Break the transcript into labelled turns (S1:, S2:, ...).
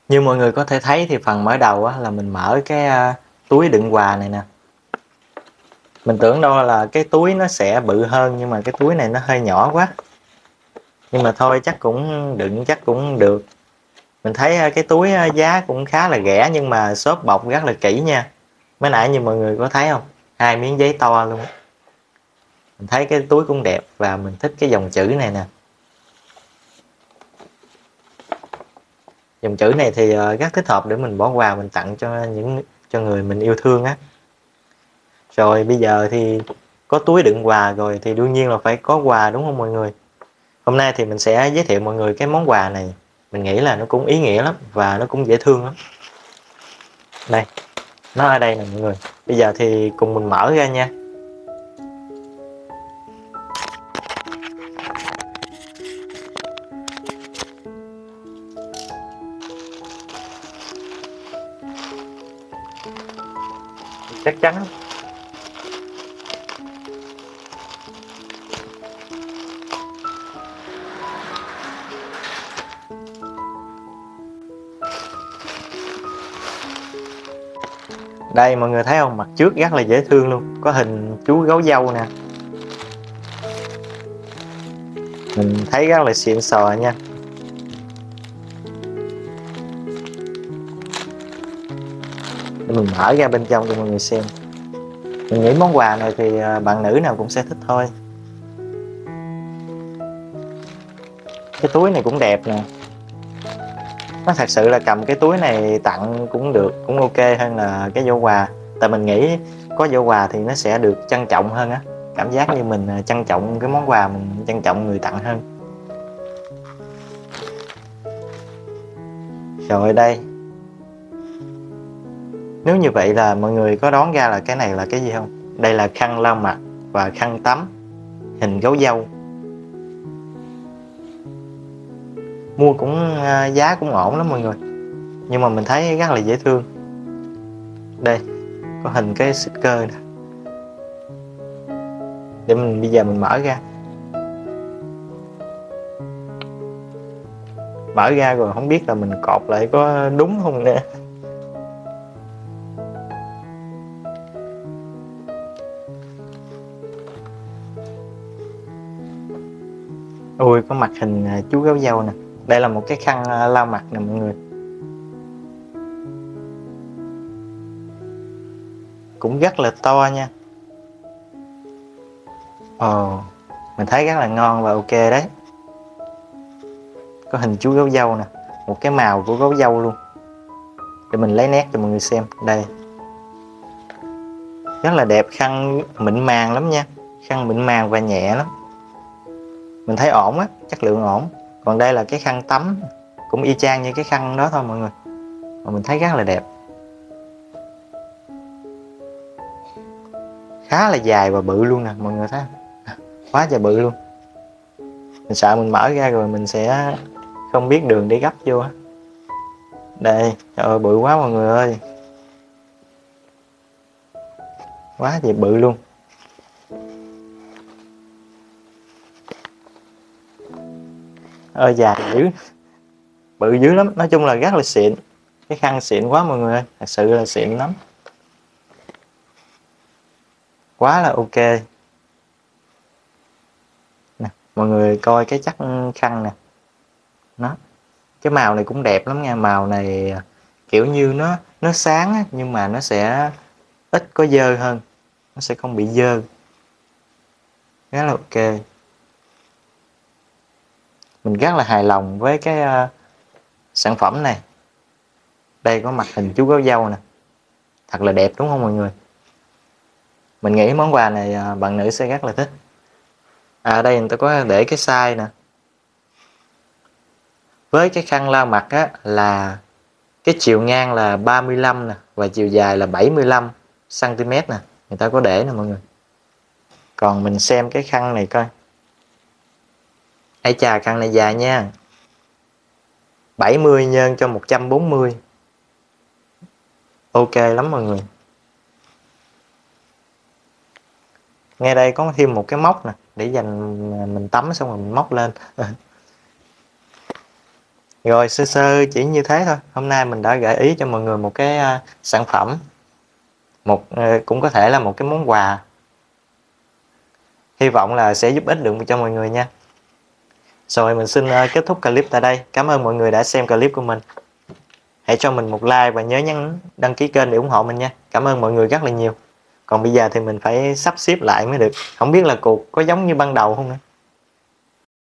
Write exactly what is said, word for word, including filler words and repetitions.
S1: Như mọi người có thể thấy thì phần mở đầu á, là mình mở cái uh, túi đựng quà này nè. Mình tưởng đâu là cái túi nó sẽ bự hơn, nhưng mà cái túi này nó hơi nhỏ quá. Nhưng mà thôi, chắc cũng đựng chắc cũng được. Mình thấy uh, cái túi uh, giá cũng khá là rẻ, nhưng mà shop bọc rất là kỹ nha. Mới nãy như mọi người có thấy không, hai miếng giấy to luôn. Mình thấy cái túi cũng đẹp và mình thích cái dòng chữ này nè. Dòng chữ này thì uh, rất thích hợp để mình bỏ quà mình tặng cho những cho người mình yêu thương á. Rồi bây giờ thì có túi đựng quà rồi thì đương nhiên là phải có quà, đúng không mọi người? Hôm nay thì mình sẽ giới thiệu mọi người cái món quà này. Mình nghĩ là nó cũng ý nghĩa lắm và nó cũng dễ thương lắm. Đây, nó ở đây nè mọi người. Bây giờ thì cùng mình mở ra nha. Chắc chắn đây, mọi người thấy không, mặt trước rất là dễ thương luôn, có hình chú gấu dâu nè. Mình thấy rất là xịn sò nha. Để mình mở ra bên trong cho mọi người xem. Mình nghĩ món quà này thì bạn nữ nào cũng sẽ thích thôi. Cái túi này cũng đẹp nè. Nó thật sự là cầm cái túi này tặng cũng được, cũng ok hơn là cái giỏ quà. Tại mình nghĩ có giỏ quà thì nó sẽ được trân trọng hơn á. Cảm giác như mình trân trọng cái món quà, mình trân trọng người tặng hơn. Rồi đây. Nếu như vậy là mọi người có đoán ra là cái này là cái gì không? Đây là khăn lau mặt và khăn tắm hình gấu dâu. Mua cũng giá cũng ổn lắm mọi người, nhưng mà mình thấy rất là dễ thương. Đây có hình cái sticker nè. Để mình bây giờ mình mở ra. Mở ra rồi không biết là mình cột lại có đúng không nè. Ui, có mặt hình chú gấu dâu nè. Đây là một cái khăn lau mặt nè mọi người. Cũng rất là to nha. Ồ, mình thấy rất là ngon và ok đấy. Có hình chú gấu dâu nè, một cái màu của gấu dâu luôn. Để mình lấy nét cho mọi người xem. Đây, rất là đẹp, khăn mịn màng lắm nha. Khăn mịn màng và nhẹ lắm. Mình thấy ổn á, chất lượng ổn. Còn đây là cái khăn tắm, cũng y chang như cái khăn đó thôi mọi người, mà mình thấy rất là đẹp. Khá là dài và bự luôn nè mọi người thấy không? Quá trời bự luôn. Mình sợ mình mở ra rồi mình sẽ không biết đường để gấp vô á. Đây, trời ơi bự quá mọi người ơi. Quá trời bự luôn. Ơi dài dữ. Bự dữ lắm, nói chung là rất là xịn. Cái khăn xịn quá mọi người ơi, thật sự là xịn lắm. Quá là ok. Nè, mọi người coi cái chất khăn nè. Nó, cái màu này cũng đẹp lắm nha. Màu này kiểu như nó nó sáng á, nhưng mà nó sẽ ít có dơ hơn, nó sẽ không bị dơ. Rất là ok. Mình rất là hài lòng với cái uh, sản phẩm này. Đây có mặt hình chú gấu dâu nè, thật là đẹp đúng không mọi người? Mình nghĩ món quà này uh, bạn nữ sẽ rất là thích. À, ở đây người ta có để cái size nè. Với cái khăn lau mặt á, là cái chiều ngang là ba mươi lăm nè, và chiều dài là bảy mươi lăm xăng ti mét nè. Người ta có để nè mọi người. Còn mình xem cái khăn này coi. Ây chà, khăn này dài nha. bảy mươi nhân cho một trăm bốn mươi. Ok lắm mọi người. Ngay đây có thêm một cái móc nè, để dành mình tắm xong rồi mình móc lên. Rồi sơ sơ chỉ như thế thôi. Hôm nay mình đã gợi ý cho mọi người một cái uh, sản phẩm, một uh, cũng có thể là một cái món quà, hy vọng là sẽ giúp ích được cho mọi người nha. Rồi mình xin uh, kết thúc clip tại đây. Cảm ơn mọi người đã xem clip của mình. Hãy cho mình một like và nhớ nhấn đăng ký kênh để ủng hộ mình nha. Cảm ơn mọi người rất là nhiều. Còn bây giờ thì mình phải sắp xếp lại mới được. Không biết là cuộc có giống như ban đầu không nữa.